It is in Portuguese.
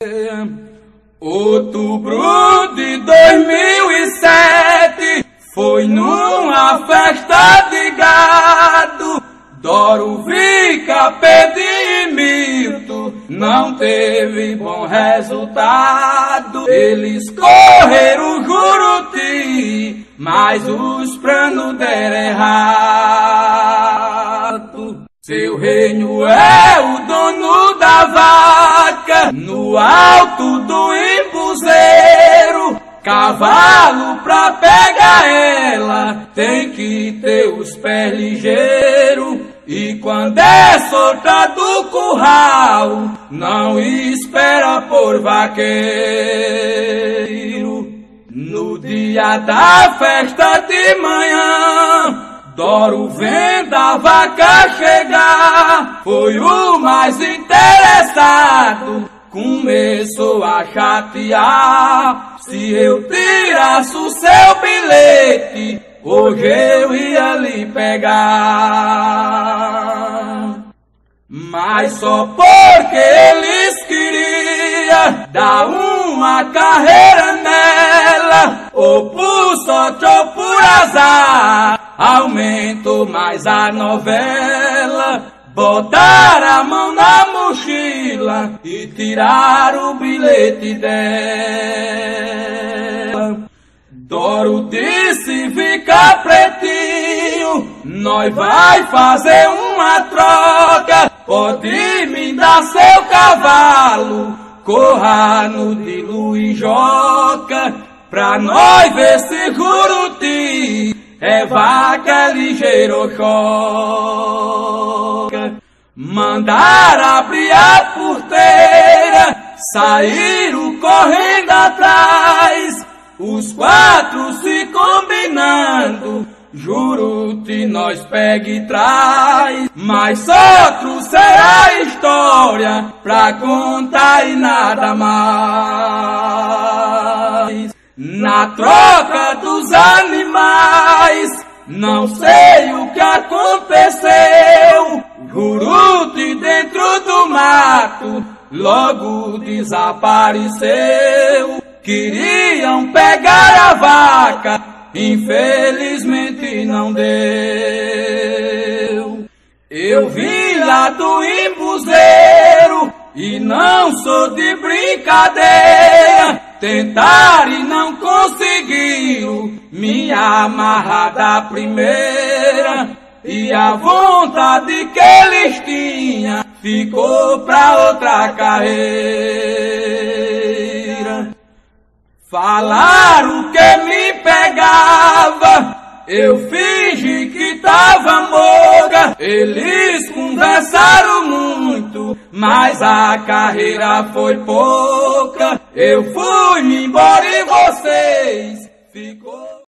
Outubro de 2007 foi numa festa de gado. Doro, Vica, Pedro e Milton não teve bom resultado. Eles correram Juruti, mas os planos deram errado. Seu reino é o dono da vaca, no alto do embuzeiro. Cavalo pra pegar ela tem que ter os pés ligeiros. E quando é solta do curral, não espera por vaqueiro. No dia da festa de manhã, Doro vendo a vaca chegar, foi o mais interessado, começou a chatear. Se eu tirasse o seu bilhete, hoje eu ia lhe pegar. Mas só porque eles queriam dar uma carreira nela, ou por sorte ou por azar, aumentou mais a novela. Botaram a mão na mochila e tiraram o bilhete dela. Doro disse: Vica, pretinho, nós vai fazer uma troca. Pode me dar seu cavalo, corra no de Luiz Joca, pra nós ver se Juruti é vaca ligeira ou choca. Mandaram abrir a porteira, saíram correndo atrás, os quatro se combinando, Juruti nós pega e traz. Mas só trouxeram a história pra contar e nada mais. Na troca dos animais, não sei o que aconteceu, Juruti dentro do mato logo desapareceu. Queriam pegar a vaca, infelizmente não deu. Eu vim lá do embuzeiro e não sou de brincadeira. Tentaram e não conseguiram me amarrar da primeira, e a vontade que eles tinham ficou pra outra carreira. Falaram que me pegava, eu fingi que tava moga. Eles conversaram muito, mas a carreira foi pouca. Eu fui embora e vocês ficou.